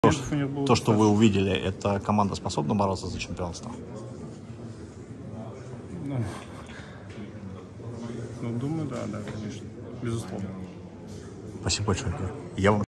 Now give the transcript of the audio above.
То, что вы увидели, это команда способна бороться за чемпионство? Ну, думаю, да, конечно. Безусловно. Спасибо большое. Я вам